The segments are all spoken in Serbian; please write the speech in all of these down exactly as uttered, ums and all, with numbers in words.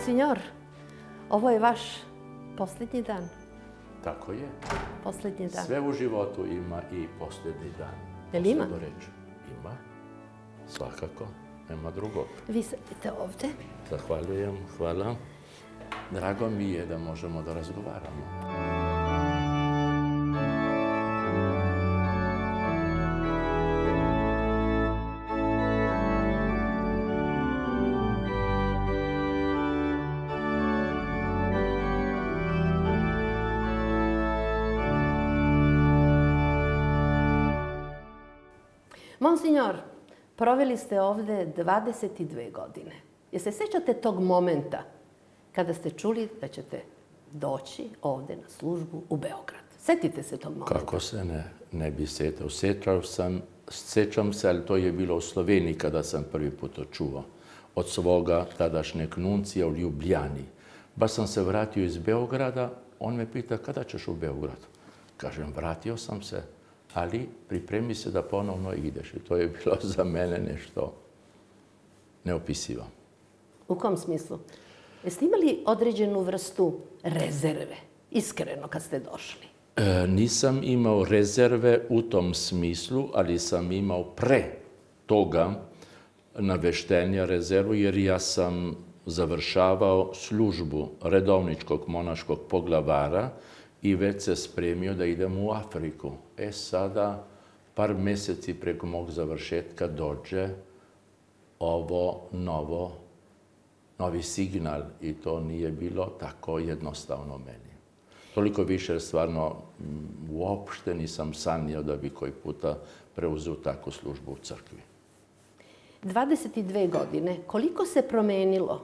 Monsignor, ovo je vaš posljednji dan. Tako je. Posljednji dan. Sve u životu ima i posljednji dan. Je li ima? Ima. Svakako. Nema drugog. Vi sedite ovdje. Zahvaljujem. Hvala. Drago mi je da možemo da razgovaramo. Monsignor, proveli ste ovdje dvadeset dvije godine. Jel se sjećate tog momenta kada ste čuli da ćete doći ovdje na službu u Beograd? Sjetite se tog momenta. Kako se ne, ne bi sjetao? Sjećam sam, sjećam se, ali to je bilo u Sloveniji kada sam prvi put to čuo. Od svoga tadašnjeg nuncija u Ljubljani. Baš sam se vratio iz Beograda, on me pita kada ćeš u Beograd? Kažem, vratio sam se. Ali pripremi se da ponovno ideš. I to je bilo za mene nešto neopisivo. U kom smislu? Jeste imali određenu vrstu rezerve, iskreno, kad ste došli? E, nisam imao rezerve u tom smislu, ali sam imao pre toga naveštenja rezervu, jer ja sam završavao službu redovničkog monaškog poglavara i već se spremio da idem u Afriku. E sada, par mjeseci preko mog završetka dođe ovo novo, novi signal i to nije bilo tako jednostavno meni. Toliko više jer stvarno uopšte nisam sanjao da bi koji puta preuzeo takvu službu u crkvi. dvadeset dvije godine, koliko se promenilo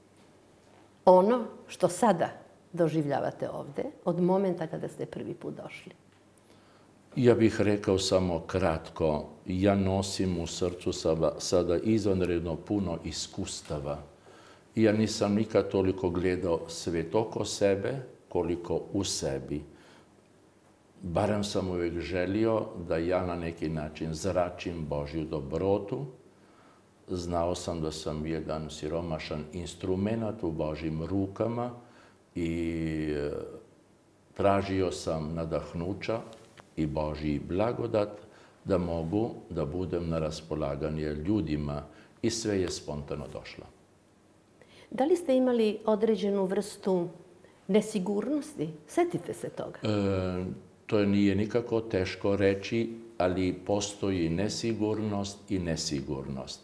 ono što sada doživljavate ovdje od momenta kada ste prvi put došli? Ja bih rekao samo kratko, ja nosim u srcu sada izvanredno puno iskustava. Ja nisam nikad toliko gledao svet oko sebe, koliko u sebi. Barem sam uvijek želio da ja na neki način zračim Božju dobrotu. Znao sam da sam jedan siromašan instrument u Božjim rukama i tražio sam nadahnuća i Božji blagodat da mogu da budem na raspolaganje ljudima i sve je spontano došlo. Da li ste imali određenu vrstu nesigurnosti? Sjetite se toga. E, to nije nikako teško reći, ali postoji nesigurnost i nesigurnost.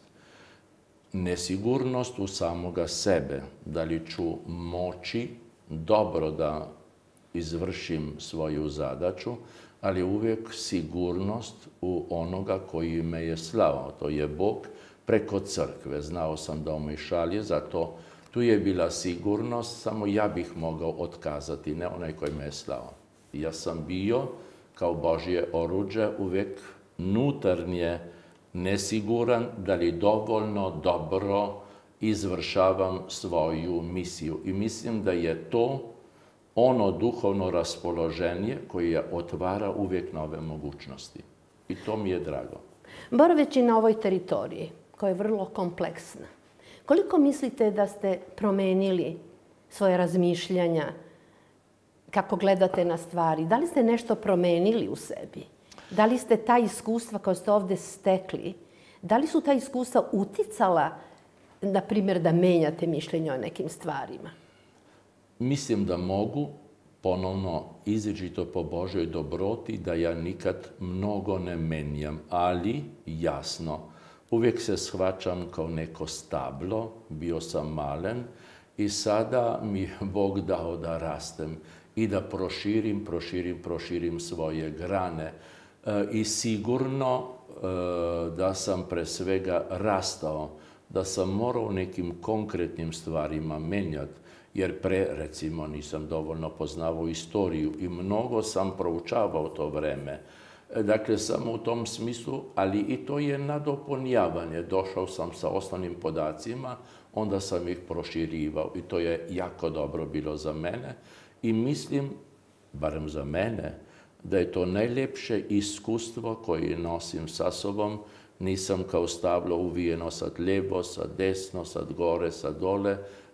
Nesigurnost u samoga sebe, da li ću moći dobro da izvršim svoju zadaću, ali uvijek sigurnost u onoga koji me je slao. To je Bog preko crkve. Znao sam da on me šalje, zato tu je bila sigurnost, samo ja bih mogao otkazati, ne onaj koji me je slao. Ja sam bio, kao Božje oruđe, uvijek nutarnje nesiguran da li dovoljno dobro izvršavam svoju misiju. I mislim da je to ono duhovno raspoloženje koje otvara uvijek nove mogućnosti. I to mi je drago. Boraveći na ovoj teritoriji, koja je vrlo kompleksna, koliko mislite da ste promenili svoje razmišljanja, kako gledate na stvari? Da li ste nešto promenili u sebi? Da li ste ta iskustva koja ste ovdje stekli, da li su ta iskustva uticala, na primjer, da menjate mišljenje o nekim stvarima? Mislim da mogu ponovno izričito po Božoj dobroti da ja nikad mnogo ne menjam, ali jasno, uvijek se shvaćam kao neko stablo, bio sam malen i sada mi Bog dao da rastem i da proširim, proširim, proširim svoje grane. E, I sigurno e, da sam pre svega rastao, da sam morao nekim konkretnim stvarima menjati, jer pre, recimo, nisam dovoljno poznavao istoriju i mnogo sam proučavao to vreme. Dakle, samo u tom smislu, ali i to je nadopunjavanje. Došao sam sa osnovnim podacima, onda sam ih proširivao i to je jako dobro bilo za mene. I mislim, barem za mene, da je to najljepše iskustvo koje nosim sa sobom. Nisam kao stablo uvijeno sad lijevo, sad desno, sad gore, sad dole,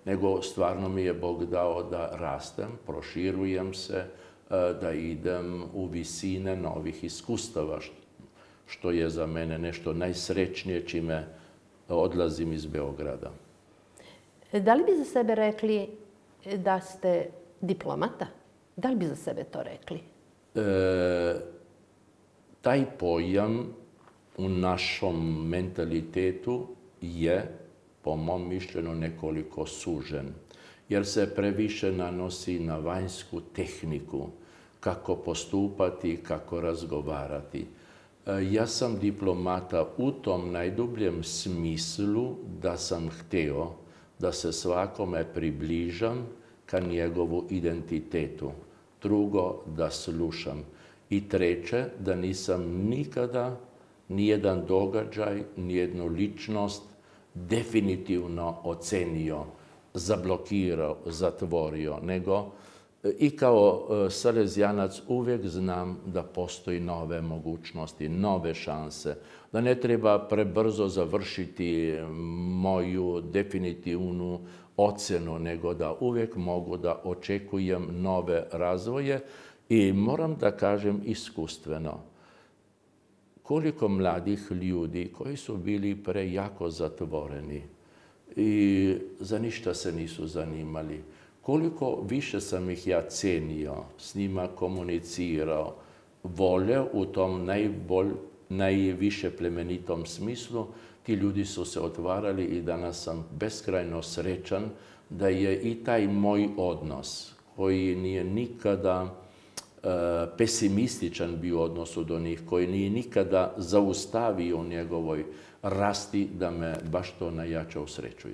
nego stvarno mi je Bog dao da rastem, proširujem se, da idem u visine novih iskustava, što je za mene nešto najsrećnije čime odlazim iz Beograda. Da li bi za sebe rekli da ste diplomata? Da li bi za sebe to rekli? E, taj pojam u našom mentalitetu je, po mom mišljenju, nekoliko sužen, jer se previše nanosi na vanjsku tehniku, kako postupati, kako razgovarati. Ja sam diplomata u tom najdubljem smislu da sam hteo da se svakome približam ka njegovu identitetu. Drugo, da slušam. I treće, da nisam nikada nijedan događaj, nijednu ličnost definitivno ocenio, zablokirao, zatvorio, nego i kao salezijanac uvijek znam da postoji nove mogućnosti, nove šanse, da ne treba prebrzo završiti moju definitivnu ocenu, nego da uvijek mogu da očekujem nove razvoje i moram da kažem iskustveno. Koliko mladih ljudi koji su bili prejako zatvoreni i za ništa se nisu zanimali, koliko više sam ih ja cenio, s njima komunicirao, voleo u tom najbolj, najviše plemenitom smislu, ti ljudi su se otvarali i danas sam beskrajno srećan da je i taj moj odnos, koji nije nikada pesimističan bio u odnosu do njih, koji nije nikada zaustavio u njegovoj rasti, da me baš to najjače usrećuje.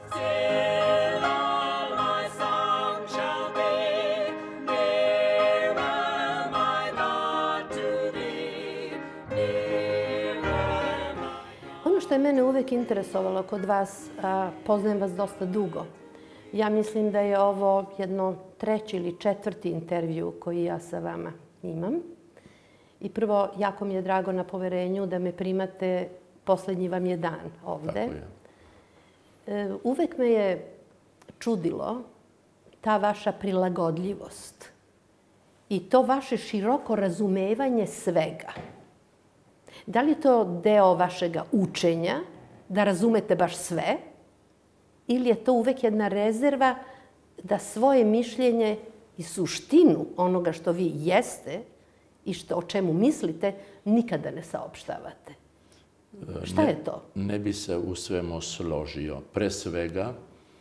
Ono što je mene uvek interesovalo kod vas, a poznajem vas dosta dugo, ja mislim da je ovo jedno treći ili četvrti intervju koji ja sa vama imam. I prvo, jako mi je drago na poverenju da me primate, poslednji vam je dan ovde. Uvek me je čudilo ta vaša prilagodljivost i to vaše široko razumevanje svega. Da li je to deo vašega učenja, da razumete baš sve, ili je to uvek jedna rezerva da svoje mišljenje i suštinu onoga što vi jeste i što, o čemu mislite, nikada ne saopštavate? Šta ne, je to? Ne bi se u svemu složio. Pre svega,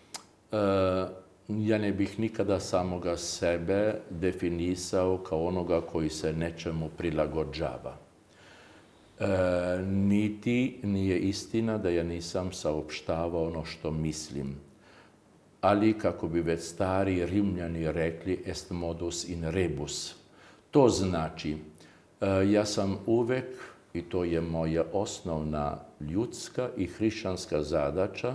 ja ne bih nikada samoga sebe definisao kao onoga koji se nečemu prilagođava. E, niti nije istina da ja nisam saopštavao ono što mislim. Ali, kako bi već stari Rimljani rekli, est modus in rebus. To znači, e, ja sam uvek, i to je moja osnovna ljudska i hrišćanska zadaća,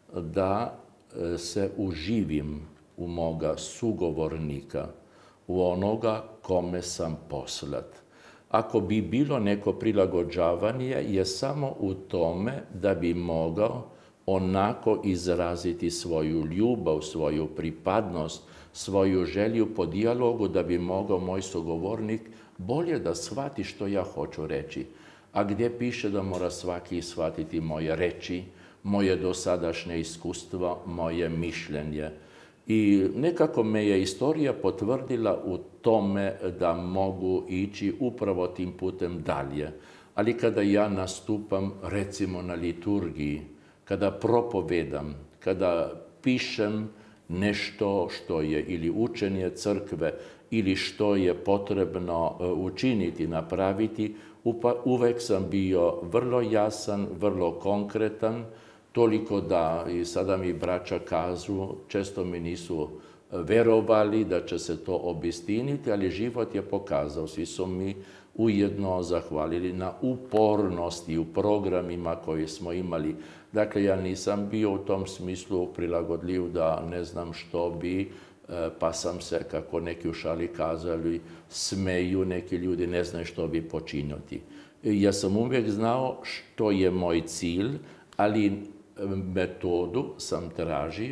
da se uživim u moga sugovornika, u onoga kome sam poslat. Ako bi bilo neko prilagođavanje, je samo u tome da bi mogao onako izraziti svoju ljubav, svoju pripadnost, svoju želju po dijalogu, da bi mogao moj sugovornik bolje da shvati što ja hoću reći. A gdje piše da mora svaki shvatiti moje reči, moje dosadašnje iskustvo, moje mišljenje. I nekako me je istorija potvrdila u tome da mogu ići upravo tim putem dalje. Ali kada ja nastupam, recimo, na liturgiji, kada propovedam, kada pišem nešto što je ili učenje crkve ili što je potrebno učiniti, napraviti, uvek sam bio vrlo jasan, vrlo konkretan, toliko da i sada mi braća kažu, često mi nisu verovali da će se to obistiniti, ali život je pokazao. Svi su mi ujedno zahvalili na upornosti u programima koje smo imali. Dakle, ja nisam bio u tom smislu prilagodljiv da ne znam što bi, pa sam se, kako neki u šali kazali, smeju neki ljudi, ne znaju što bi počinjati. Ja sam uvijek znao što je moj cilj, ali metodu sam tražio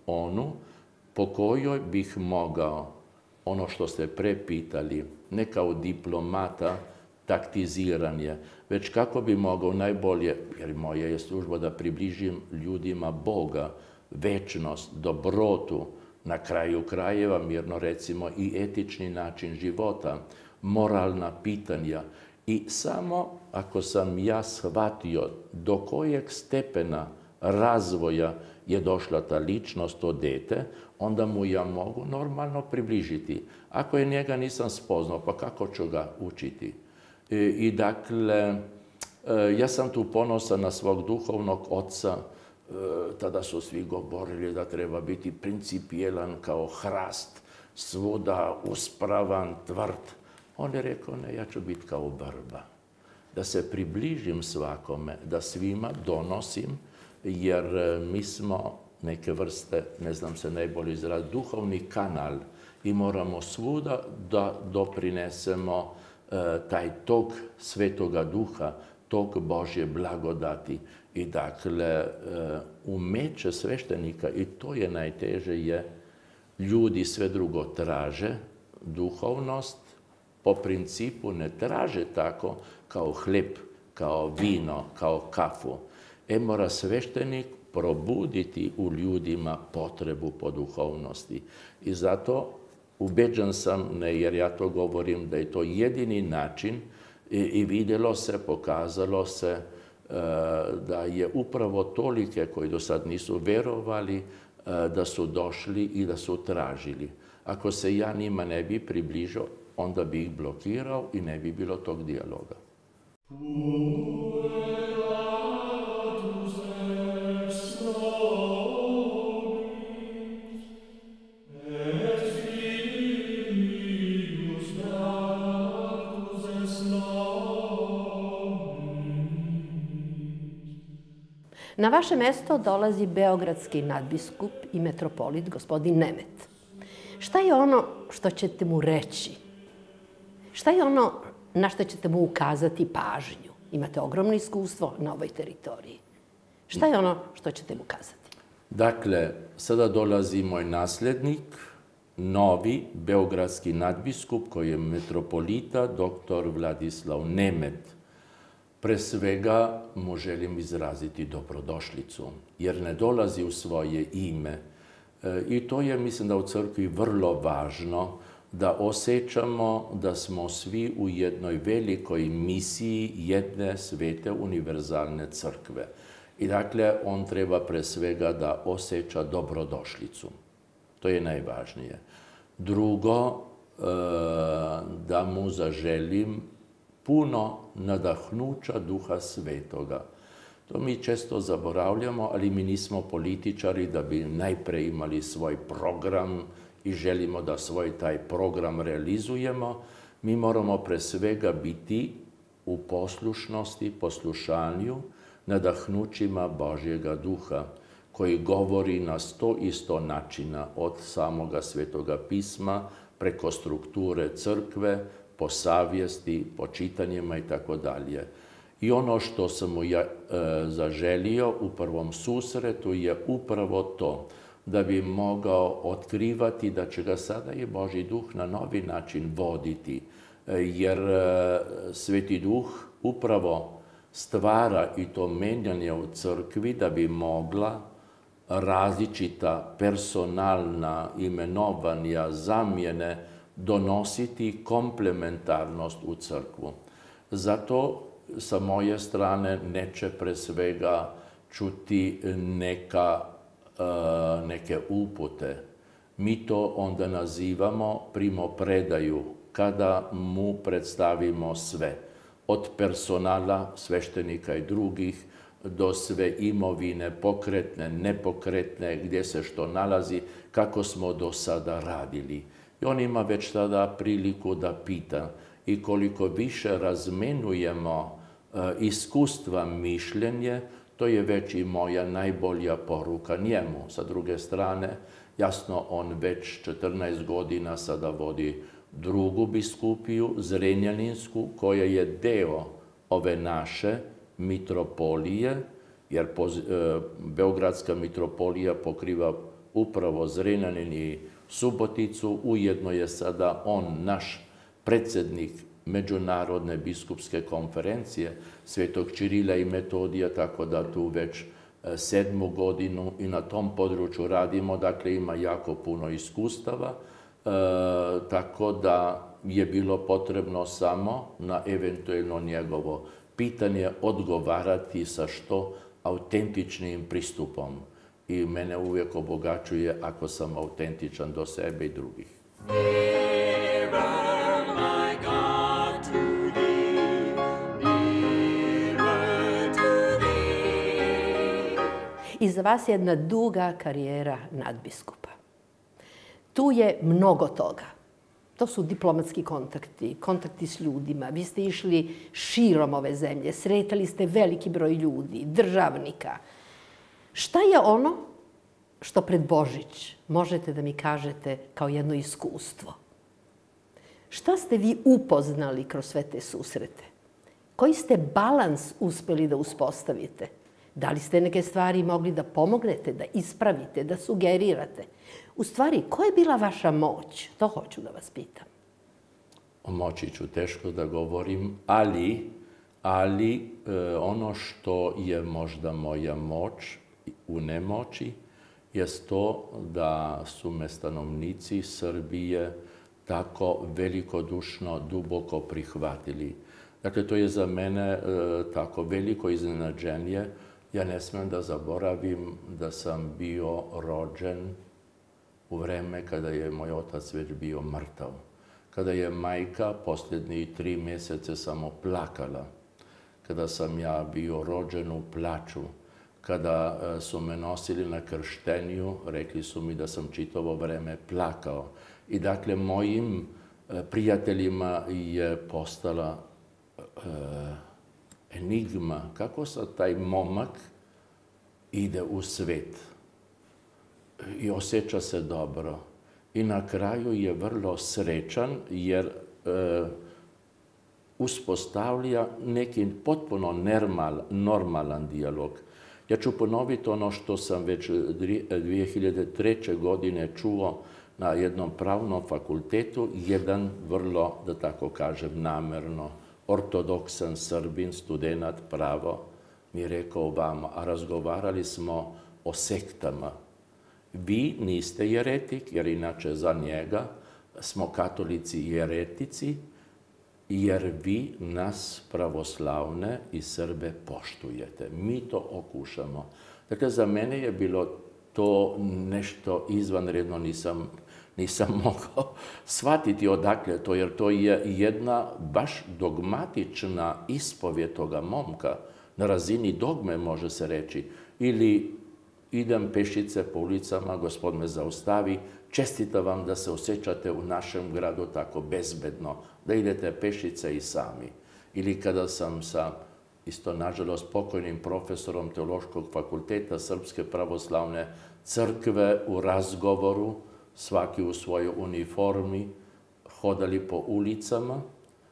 onu po kojoj bih mogao, ono što ste prepitali, ne kao diplomata, taktiziranje, već kako bi mogao najbolje, jer moja je služba da približim ljudima Boga, večnost, dobrotu, na kraju krajeva, mirno recimo, i etični način života, moralna pitanja. I samo ako sam ja shvatio do kojeg stepena razvoja je došla ta ličnost, to dete, onda mu ja mogu normalno približiti. Ako je njega nisam spoznao, pa kako ću ga učiti? I, i dakle, ja sam tu ponosan na svog duhovnog oca. Tada su svi govorili da treba biti principijelan kao hrast, svuda uspravan, tvrd. On je rekao, ne, ja ću biti kao vrba. Da se približim svakome, da svima donosim, jer mi smo neke vrste, ne znam se najbolje izraziti, duhovni kanal i moramo svuda da doprinesemo e, taj tok Svetoga Duha, tok Božje blagodati. I dakle, e, umeće sveštenika, i to je najteže, je ljudi sve drugo traže, duhovnost po principu ne traže tako kao hleb, kao vino, kao kafu. E mora sveštenik probuditi u ljudima potrebu po duhovnosti. I zato ubeđen sam, ne jer ja to govorim, da je to jedini način i, i vidjelo se, pokazalo se e, da je upravo tolike koji do sad nisu verovali e, da su došli i da su tražili. Ako se ja njima ne bi približio, onda bi ih blokirao i ne bi bilo tog dijaloga. Na vaše mesto dolazi beogradski nadbiskup i metropolit, gospodin Nemet. Šta je ono što ćete mu reći? Šta je ono na što ćete mu ukazati pažnju? Imate ogromno iskustvo na ovoj teritoriji. Šta je ono što ćete mu kazati? Dakle, sada dolazi moj nasljednik, novi beogradski nadbiskup, koji je metropolita, doktor Vladislav Nemet. Pre svega mu želim izraziti dobrodošlicu, jer ne dolazi u svoje ime. E, I to je, mislim da u crkvi vrlo važno, da osjećamo da smo svi u jednoj velikoj misiji jedne svete univerzalne crkve. I dakle, on treba pre svega da osjeća dobrodošlicu. To je najvažnije. Drugo, da mu zaželim puno nadahnuća Duha Svetoga. To mi često zaboravljamo, ali mi nismo političari da bi najpre imali svoj program i želimo da svoj taj program realizujemo. Mi moramo pre svega biti u poslušnosti, poslušanju, nadahnućima Božjega Duha, koji govori na sto i sto načina, od samoga Svetoga pisma, preko strukture crkve, po savjesti, po čitanjima i tako dalje. I ono što sam mu ja e, zaželio u prvom susretu je upravo to, da bi mogao otkrivati da će ga sada i Božji Duh na novi način voditi, e, jer e, Sveti Duh upravo stvara i to menjanje u crkvi da bi mogla različita personalna imenovanja, zamjene donositi komplementarnost u crkvu. Zato sa moje strane neće pre svega čuti neka, neke upute. Mi to onda nazivamo primopredaju, kada mu predstavimo sve. Od personala, sveštenika i drugih, do sve imovine, pokretne, nepokretne, gdje se što nalazi, kako smo do sada radili. I on ima već tada priliku da pita. I koliko više razmenujemo e, iskustva, mišljenje, to je već i moja najbolja poruka njemu. Sa druge strane, jasno, on već četrnaest godina sada vodi drugu biskupiju, Zrenjaninsku, koja je deo ove naše mitropolije, jer poz, e, Beogradska mitropolija pokriva upravo Zrenjanin i Suboticu. Ujedno je sada on naš predsjednik Međunarodne biskupske konferencije Svetog Čirila i Metodija, tako da tu već sedmu godinu i na tom području radimo. Dakle, ima jako puno iskustava, e, tako da je bilo potrebno samo na eventualno njegovo pitanje odgovarati sa što autentičnim pristupom. I mene uvijek obogaćuje ako sam autentičan do sebe i drugih. Iza vas je jedna duga karijera nadbiskupa. Tu je mnogo toga. To su diplomatski kontakti, kontakti s ljudima. Vi ste išli širom ove zemlje, sretali ste veliki broj ljudi, državnika. Šta je ono što pred Božić možete da mi kažete kao jedno iskustvo? Šta ste vi upoznali kroz sve te susrete? Koji ste balans uspeli da uspostavite? Da li ste neke stvari mogli da pomognete, da ispravite, da sugerirate? U stvari, koja je bila vaša moć? To hoću da vas pitam. O moći ću teško da govorim, ali, ali e, ono što je možda moja moć u nemoći je to da su me stanovnici Srbije tako velikodušno, duboko prihvatili. Dakle, to je za mene e, tako veliko iznenađenje. Ja ne smem da zaboravim da sam bio rođen u vreme kada je moj otac već bio mrtav. Kada je majka posljednji tri mjesece samo plakala. Kada sam ja bio rođen u plaču. Kada su me nosili na krštenju, rekli su mi da sam čitavo vreme plakao. I dakle, mojim prijateljima je postala enigma kako sad taj momak ide u svet i osjeća se dobro. I na kraju je vrlo srećan jer e, uspostavlja neki potpuno normal, normalan dijalog. Ja ću ponoviti ono što sam već dvije hiljade treće. godine čuo na jednom pravnom fakultetu, jedan vrlo, da tako kažem, namerno ortodoksan Srbin, student pravo, mi je rekao vama, a razgovarali smo o sektama. Vi niste jeretik, jer inače za njega smo katolici jeretici, jer vi nas pravoslavne i Srbe poštujete. Mi to okušamo. Dakle, za mene je bilo to nešto izvanredno, nisam Nisam mogao shvatiti odakle to, jer to je jedna baš dogmatična ispovijed toga momka. Na razini dogme može se reći. Ili idem pešice po ulicama, gospod me zaustavi, čestitam vam da se osjećate u našem gradu tako bezbedno, da idete pešice i sami. Ili kada sam sa, isto nažalost, pokojnim profesorom Teološkog fakulteta Srpske pravoslavne crkve u razgovoru, svaki u svojoj uniformi, hodali po ulicama,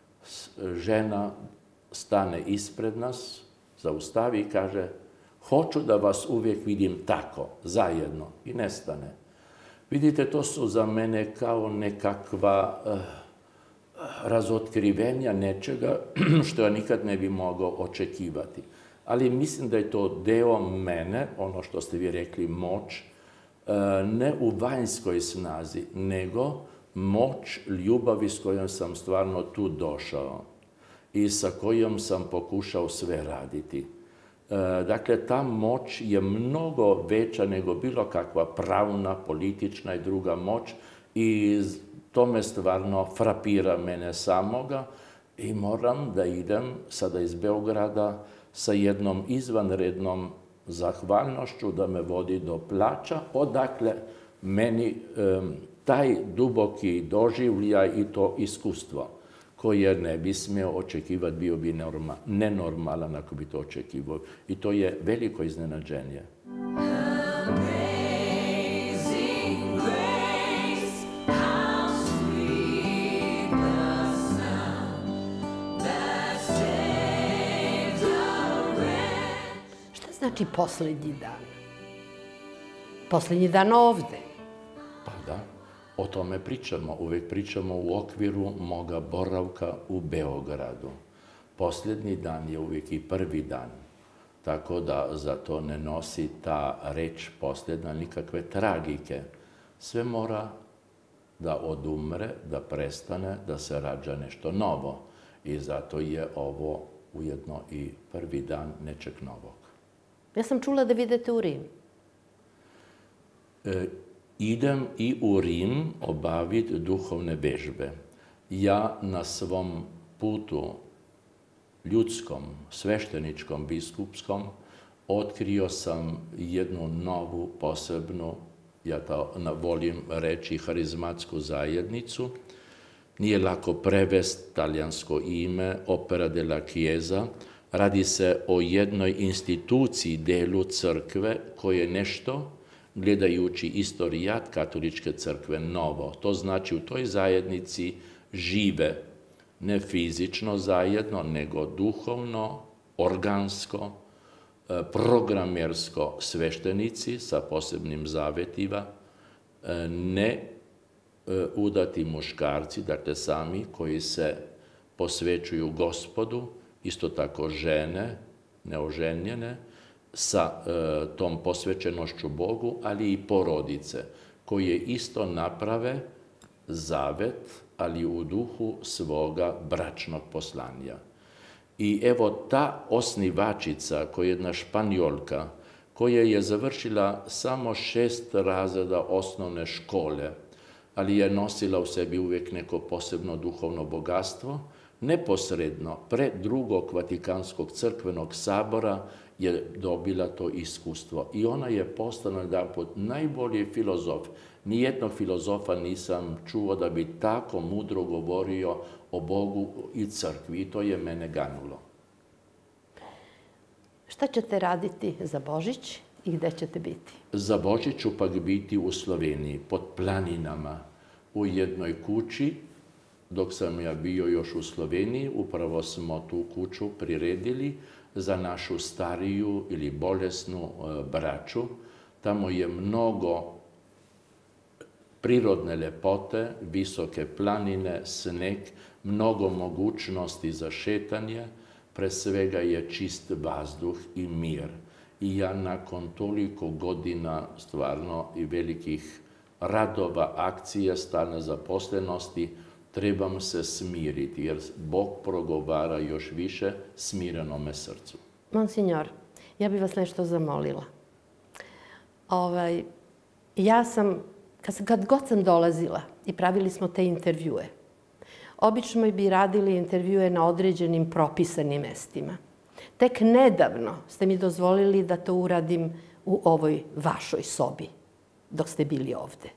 žena stane ispred nas, zaustavi i kaže hoću da vas uvijek vidim tako, zajedno, i nestane. Vidite, to su za mene kao nekakva uh, razotkrivenja nečega što ja nikad ne bi mogao očekivati. Ali mislim da je to deo mene, ono što ste vi rekli, moć, ne u vanjskoj snazi, nego moć ljubavi s kojom sam stvarno tu došao i sa kojom sam pokušao sve raditi. Dakle, ta moć je mnogo veća nego bilo kakva pravna, politična i druga moć i to me stvarno frapira mene samoga i moram da idem sada iz Beograda sa jednom izvanrednom zahvalnošću da me vodi do plača, odakle meni um, taj duboki doživljaj i to iskustvo koje ne bi smio očekivati, bio bi norma, nenormalan ako bi to očekivao. I to je veliko iznenađenje. Znači, poslednji dan. posljednji dan ovde. Pa da, o tome pričamo. Uvijek pričamo u okviru moga boravka u Beogradu. Posljednji dan je uvijek i prvi dan. Tako da za to ne nosi ta reč posljedna nikakve tragike. Sve mora da odumre, da prestane, da se rađa nešto novo. I zato je ovo ujedno i prvi dan nečeg novog. Ja sam čula da idete u Rim. E, idem i u Rim obaviti duhovne vežbe. Ja na svom putu ljudskom, svešteničkom, biskupskom, otkrio sam jednu novu, posebnu, ja to volim reći, harizmatsku zajednicu. Nije lako prevesti talijansko ime, Opera della Chiesa. Radi se o jednoj instituciji, delu crkve, koje je nešto, gledajući istorijat katoličke crkve, novo. To znači u toj zajednici žive ne fizično zajedno, nego duhovno, organsko, programersko sveštenici sa posebnim zavetima, ne udati muškarci, dakle sami koji se posvećuju Gospodu, isto tako žene, neoženjene, sa tom posvećenošću Bogu, ali i porodice, koje isto naprave zavet, ali u duhu svoga bračnog poslanja. I evo ta osnivačica, koja je jedna Španjolka, koja je završila samo šest razreda osnovne škole, ali je nosila u sebi uvijek neko posebno duhovno bogatstvo, neposredno pre drugog Vatikanskog crkvenog sabora je dobila to iskustvo. I ona je postala jedanput najbolji filozof. Nijednog filozofa nisam čuo da bi tako mudro govorio o Bogu i crkvi. I to je mene ganulo. Šta ćete raditi za Božić i gde ćete biti? Za Božić ću pak biti u Sloveniji, pod planinama, u jednoj kući. Dok sam ja bio još u Sloveniji, upravo smo tu kuću priredili za našu stariju ili bolesnu braću. Tamo je mnogo prirodne ljepote, visoke planine, sneg, mnogo mogućnosti za šetanje, pre svega je čist vazduh i mir. I ja nakon toliko godina stvarno i velikih radova, akcija, stalne zaposlenosti, trebam se smiriti, jer Bog progovara još više smirenome srcu. Monsignor, ja bih vas nešto zamolila. Ovaj, ja sam, kad, kad god sam dolazila i pravili smo te intervjue, obično bi radili intervjue na određenim propisanim mestima. Tek nedavno ste mi dozvolili da to uradim u ovoj vašoj sobi, dok ste bili ovde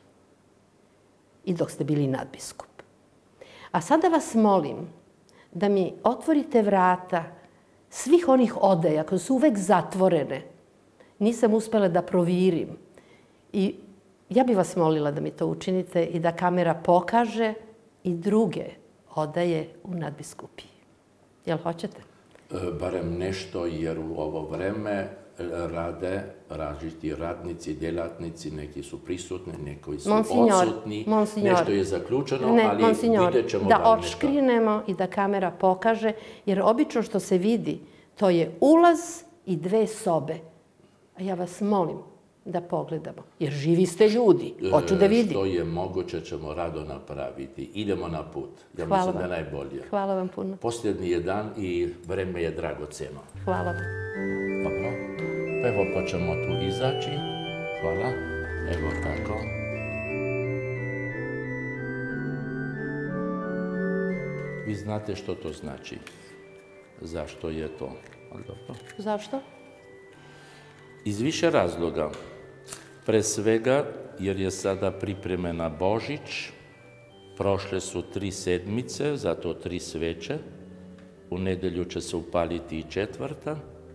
i dok ste bili nadbiskup. A sada vas molim da mi otvorite vrata svih onih odaja koje su uvek zatvorene. Nisam uspela da provirim. I ja bih vas molila da mi to učinite i da kamera pokaže i druge odaje u nadbiskupiji. Jel hoćete? Barem nešto, jer u ovo vreme rade različiti radnici, djelatnici, neki su prisutni, neki su odsutni, nešto je zaključeno, ali vidjet ćemo da odškrinemo i da kamera pokaže, jer obično što se vidi, to je ulaz i dve sobe. A ja vas molim da pogledamo, jer živi ste ljudi, hoću da vidim. Što je moguće ćemo rado napraviti. Idemo na put. Ja mislim da je najbolje. Hvala vam puno. Posljednji je dan i vreme je dragoceno. Hvala vam. Dobro. Evo pa ćemo tu izaći. Hvala. Evo tako. Vi znate što to znači. Zašto je to? Zašto? Iz više razloga. Pre svega, jer je sada pripremena Božić, prošle su tri sedmice, zato tri sveće. U nedelju će se upaliti i četvrta,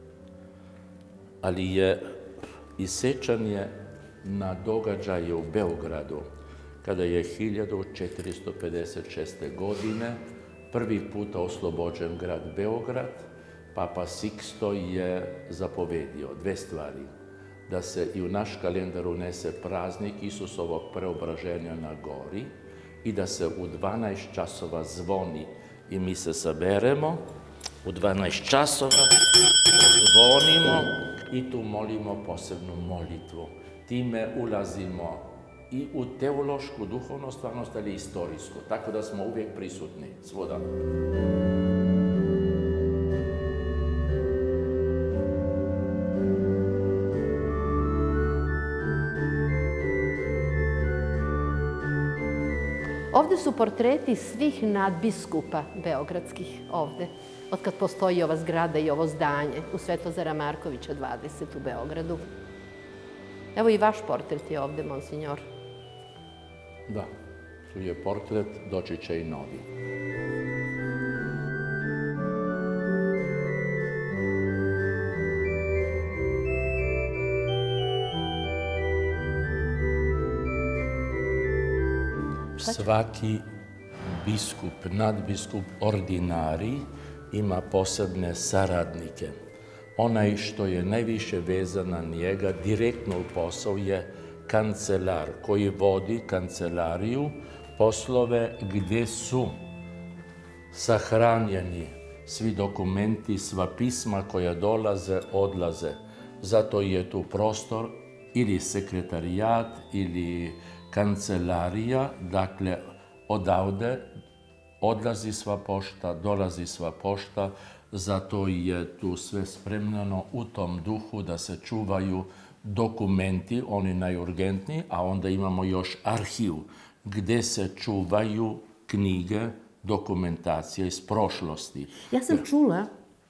ali je i sećanje na događaje u Beogradu, kada je hiljadu četiristo pedeset šeste. godine prvi puta oslobođen grad Beograd. Papa Siksto je zapovedio dve stvari. da se i u naš kalendar unese praznik Isusovog preobraženja na gori i da se u dvanaest časova zvoni i mi se saberemo, u dvanaest časova zvonimo i tu molimo posebnu molitvu. Time ulazimo i u teološku, duhovnu stvarnost, ali i istorijsku, tako da smo uvijek prisutni svuda. Ovdje su portreti svih nadbiskupa beogradskih ovdje, otkad postoji ova zgrada i ovo zdanje u Svetozara Markovića dvadeset u Beogradu. Evo i vaš portret je ovdje, monsinjor. Da, tu je portret, doći će i novi. Svaki biskup, nadbiskup, ordinari ima posebne saradnike. Onaj što je najviše vezan na njega, direktno u posao je kancelar koji vodi kancelariju, poslove gdje su sahranjeni svi dokumenti, sva pisma koja dolaze, odlaze. Zato je tu prostor ili sekretarijat ili kancelarija, dakle odavde odlazi sva pošta, dolazi sva pošta, zato je tu sve spremljeno u tom duhu da se čuvaju dokumenti, oni najurgentniji, a onda imamo još arhiv gdje se čuvaju knjige, dokumentacije iz prošlosti. Ja sam čula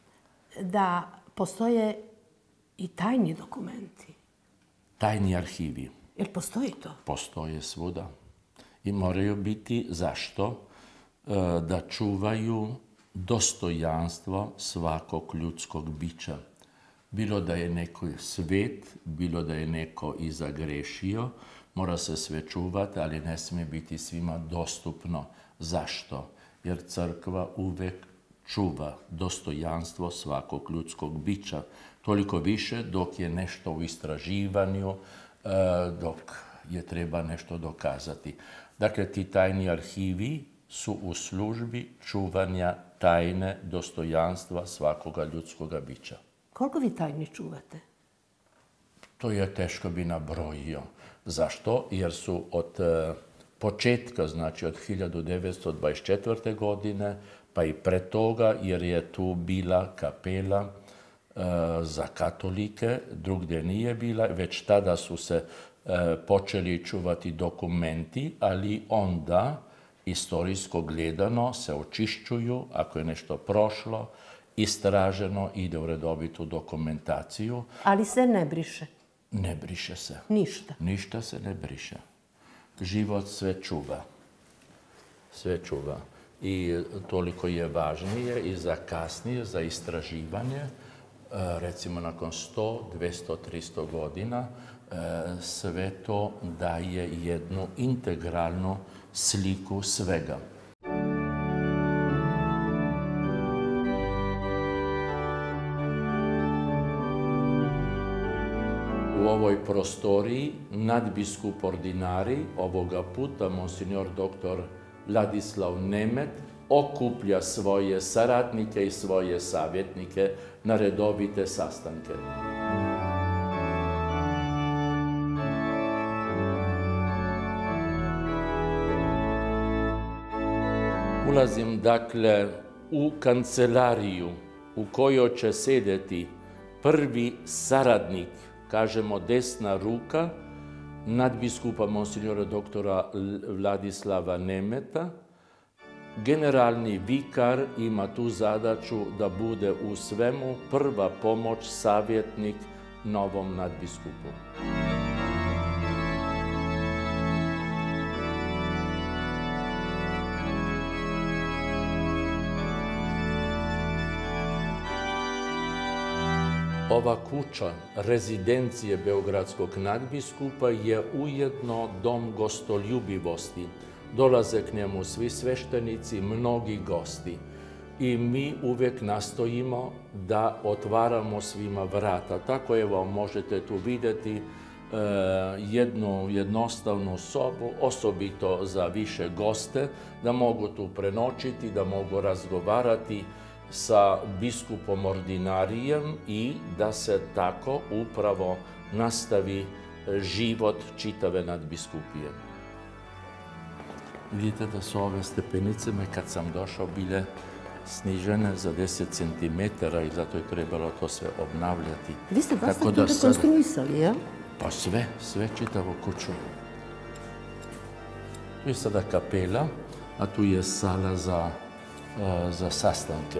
da postoje i tajni dokumenti. Tajni arhivi. Jel postoji to? Postoje svuda. I moraju biti zašto? Da čuvaju dostojanstvo svakog ljudskog bića. Bilo da je neko svet, bilo da je neko i zagrešio, mora se sve čuvati, ali ne smije biti svima dostupno. Zašto? Jer crkva uvek čuva dostojanstvo svakog ljudskog bića. Toliko više dok je nešto u istraživanju, dok je treba nešto dokazati. Dakle, ti tajni arhivi su u službi čuvanja tajne dostojanstva svakoga ljudskoga bića. Koliko vi tajni čuvate? To je teško bi nabrojio. Zašto? Jer su od početka, znači od hiljadu devetsto dvadeset četvrte. godine, pa i pre toga, jer je tu bila kapela za katolike, drugdje nije bila, već tada su se počeli čuvati dokumenti, ali onda, istorijsko gledano, se očišćuju, ako je nešto prošlo, istraženo, ide u redovitu dokumentaciju. Ali se ne briše? Ne briše se. Ništa? Ništa se ne briše. Život sve čuva. Sve čuva. I toliko je važnije i za kasnije, za istraživanje, recimo nakon sto, dvjesto, tristo godina, sve to daje jednu integralnu sliku svega. U ovoj prostoriji nadbiskup ordinari, ovoga puta monsignor doktor Vladislav Nemet, okuplja svoje saradnike i svoje savjetnike na redovite sastanke. Ulazim dakle u kancelariju u kojoj će sedeti prvi saradnik, kažemo desna ruka, nadbiskupa monsignora doktora Vladislava Nemeta. Generalni vikar ima tu zadaću da bude u svemu prva pomoć, savjetnik novom nadbiskupu. Ova kuća, rezidencije beogradskog nadbiskupa, je ujedno dom gostoljubivosti. Dolaze k njemu svi sveštenici, mnogi gosti. i mi uvijek nastojimo da otvaramo svima vrata. Tako evo možete tu vidjeti jednu jednostavnu sobu, osobito za više goste, da mogu tu prenoćiti, da mogu razgovarati sa biskupom ordinarijem i da se tako upravo nastavi život čitave nadbiskupije. Vidite da su ove stepenice, kad sam došao, bile snižene za deset centimetara i zato je trebalo to sve obnavljati. Vi ste dosta tu rekonstruisali, ja? Pa sve, sve čitavu kuću. Tu je sada kapela, a tu je sala za, za sastanke.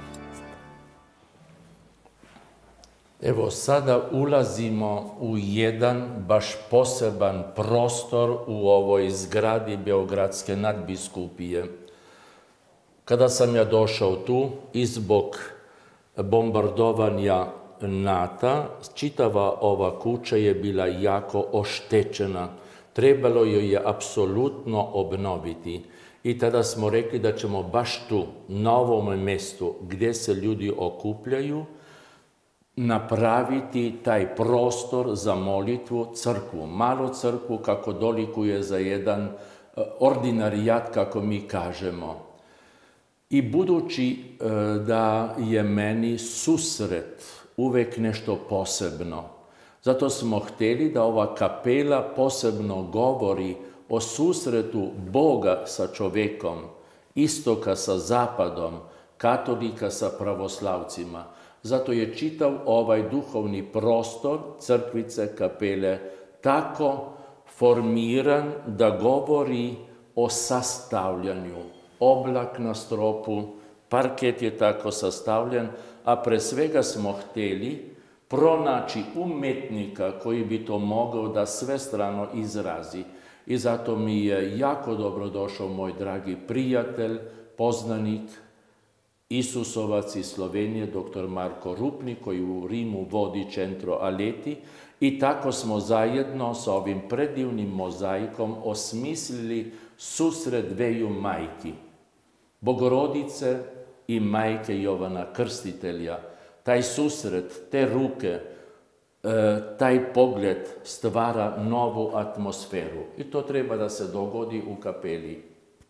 Evo, sada ulazimo u jedan baš poseban prostor u ovoj zgradi Beogradske nadbiskupije. Kada sam ja došao tu, i zbog bombardovanja NATO, čitava ova kuća je bila jako oštećena. Trebalo joj je apsolutno obnoviti. I tada smo rekli da ćemo baš tu, na ovom mjestu gdje se ljudi okupljaju, napraviti taj prostor za molitvu, crkvu, malu crkvu kako dolikuje za jedan ordinarijat, kako mi kažemo. I budući da je meni susret uvijek nešto posebno, zato smo htjeli da ova kapela posebno govori o susretu Boga sa čovjekom, istoka sa zapadom, katolika sa pravoslavcima. Zato je čitav ovaj duhovni prostor crkvice, kapele, tako formiran da govori o sastavljanju. Oblak na stropu, parket je tako sastavljen, a pre svega smo htjeli pronaći umetnika koji bi to mogao da svestrano izrazi. I zato mi je jako dobro došao moj dragi prijatelj, poznanik, Isusovac iz Slovenije, doktor Marko Rupnik, koji u Rimu vodi Centro Aleti, i tako smo zajedno sa ovim predivnim mozaikom osmislili susret dveju majki, Bogorodice i majke Jovana Krstitelja. Taj susret, te ruke, taj pogled stvara novu atmosferu i to treba da se dogodi u kapeli.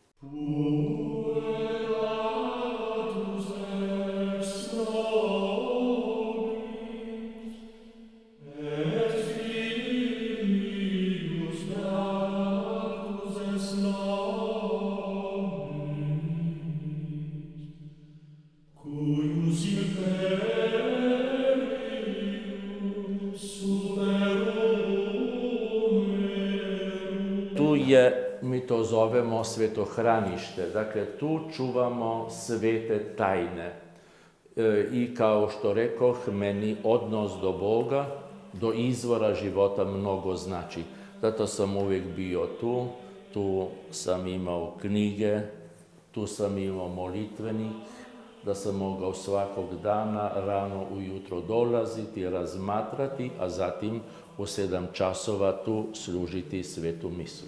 Tu je, mi to zovemo svetohranište, dakle tu čuvamo svete tajne. E, I kao što rekoh, meni odnos do Boga, do izvora života mnogo znači. Zato sam uvijek bio tu, tu sam imao knjige, tu sam imao molitvenik, da sam mogao svakog dana rano ujutro dolaziti, razmatrati, a zatim u sedam časova tu služiti svetu misu.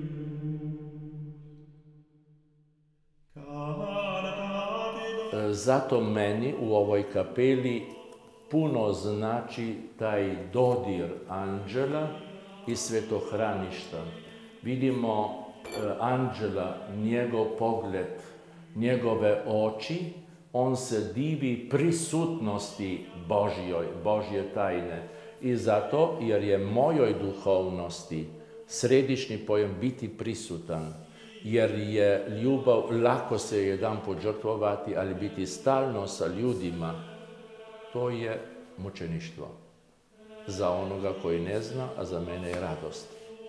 Zato meni u ovoj kapeli puno znači taj dodir anđela i svetohraništa. Vidimo anđela, njegov pogled, njegove oči, on se divi prisutnosti Božjoj, Božje tajne. I zato, jer je mojoj duhovnosti središnji pojam biti prisutan, jer je ljubav, lako se jedan požrtvovati, ali biti stalno sa ljudima, to je mučeništvo. Za onoga koji ne zna, a za mene je radost.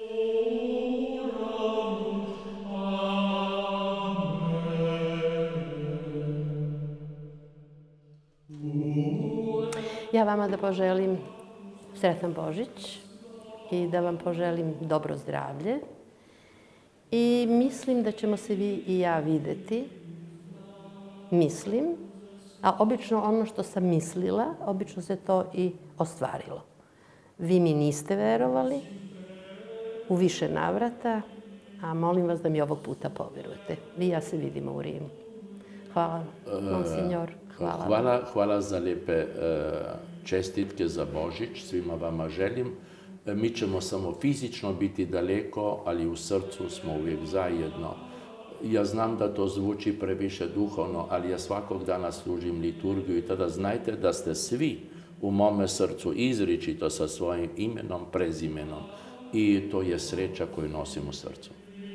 Ja vama da poželim sretan Božić i da vam poželim dobro zdravlje. I mislim da ćemo se vi i ja videti. Mislim, a obično ono što sam mislila, obično se to i ostvarilo. Vi mi niste verovali u više navrata, a molim vas da mi ovog puta poverujete. Vi i ja se vidimo u Rimu. Hvala, monsignor. Hvala. Hvala, hvala za lijepe čestitke za Božić, svima vama želim. Mi ćemo samo fizično biti daleko, ali u srcu smo uvijek zajedno. Ja znam da to zvuči previše duhovno, ali ja svakog dana služim liturgiju i tada znajte da ste svi u mome srcu izričito sa svojim imenom, prezimenom. I to je sreća koju nosim u srcu.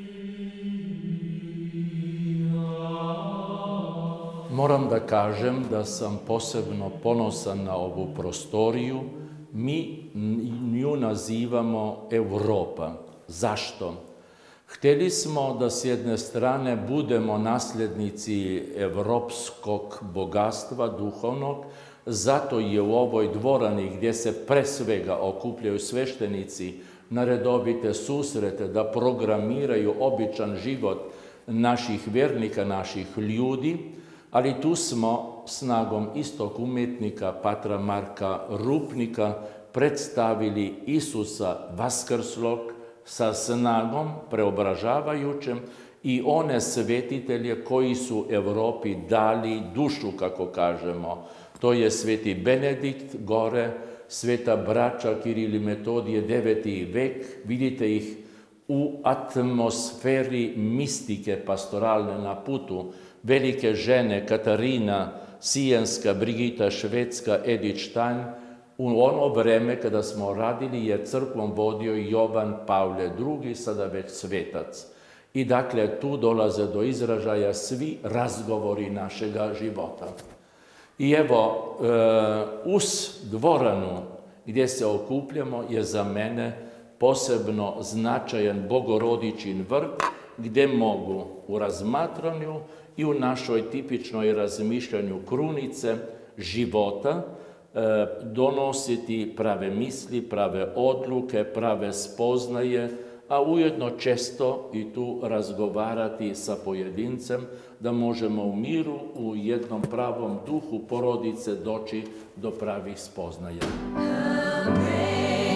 Moram da kažem da sam posebno ponosan na ovu prostoriju. Mi nju nazivamo Europa. Zašto? Htjeli smo da s jedne strane budemo nasljednici evropskog bogatstva duhovnog, zato je u ovoj dvorani gdje se pre svega okupljaju sveštenici na redovite susrete da programiraju običan život naših vjernika, naših ljudi, ali tu smo snagom istog umjetnika, patra Marka Rupnika, predstavili Isusa vaskrslog sa snagom preobražavajućem i one svetitelje koji su Europi dali dušu, kako kažemo. To je sveti Benedikt gore, sveta braća Kiril i Metodije, deveti vek. Vidite ih u atmosferi mistike pastoralne na putu. Velike žene Katarina Sijenska, Brigita Švedska, Edith Stein. U ono vreme kada smo radili je crkvom vodio Jovan Pavle drugi, sada već svetac. I dakle tu dolaze do izražaja svi razgovori našega života. I evo, uz dvoranu gdje se okupljamo je za mene posebno značajan Bogorodičin vrt gdje mogu u razmatranju i u našoj tipičnoj razmišljanju krunice života donositi prave misli, prave odluke, prave spoznaje, a ujedno često i tu razgovarati sa pojedincem da možemo u miru, u jednom pravom duhu porodice doći do pravih spoznaja.